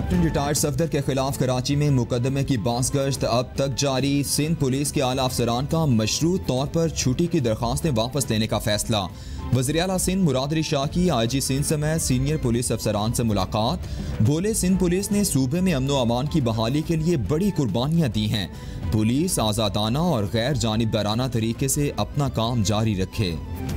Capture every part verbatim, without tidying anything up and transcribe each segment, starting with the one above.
Captain retired Safdar के खिलाफ कराची में मुकदमे की बासगश्त अब तक जारी। सिंध पुलिस के आला अफसरान का मशरूत तौर पर छुट्टी की दरख्वास्तें वापस लेने का फैसला। वज़ीर आला सिंध मुराद अली शाह की आई जी सिंध समेत सीनियर पुलिस अफसरान से मुलाकात। बोले, सिंध पुलिस ने सूबे में अमन व अमान की बहाली के लिए बड़ी कुर्बानियाँ दी हैं। पुलिस आज़ादाना और गैर जानिबदाराना तरीके से अपना काम जारी रखे।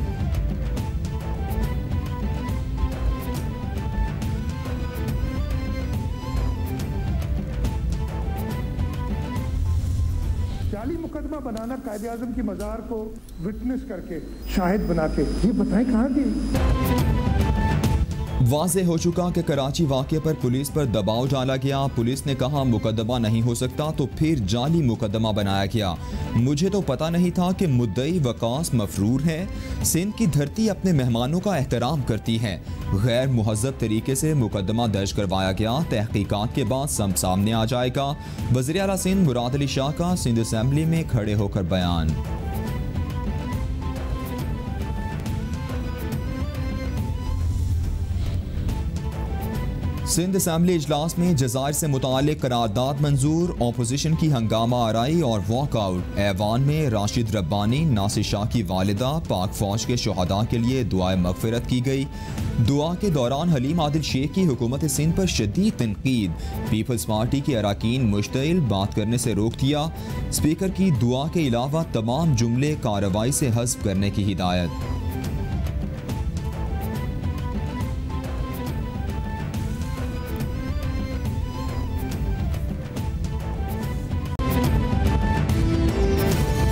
जाली मुकदमा बनाना, कायदे आज़म की मज़ार को विटनेस करके, शाहिद बना के, ये बताएं कहाँ गई। वाज़ेह हो चुका कि कराची वाक़े पर पुलिस पर दबाव डाला गया। पुलिस ने कहा मुकदमा नहीं हो सकता तो फिर जाली मुकदमा बनाया गया। मुझे तो पता नहीं था कि मुद्दई वकास मफरूर है। सिंध की धरती अपने मेहमानों का एहतराम करती है। गैर मुहज़्ज़ब तरीके से मुकदमा दर्ज करवाया गया। तहकीकात के बाद सब सामने आ जाएगा। वज़ीर आला सिंध मुराद अली शाह का सिंध असेंबली में खड़े होकर बयान। सिंध असेंबली इजलास में जज़ायर से मुताल्लिक करारदाद मंजूर। अपोजिशन की हंगामा आराई और वॉकआउट। ऐवान में राशिद रब्बानी नासिर शाह की वालिदा पाक फौज के शहादा के लिए दुआए मगफिरत की गई। दुआ के दौरान हलीम आदिल शेख की हुकूमत सिंध पर शदीद तनकीद। पीपल्स पार्टी के अरकान मुश्तइल बात करने से रोक दिया। स्पीकर की दुआ के अलावा तमाम जुमले कार्रवाई से हज़फ करने की हिदायत।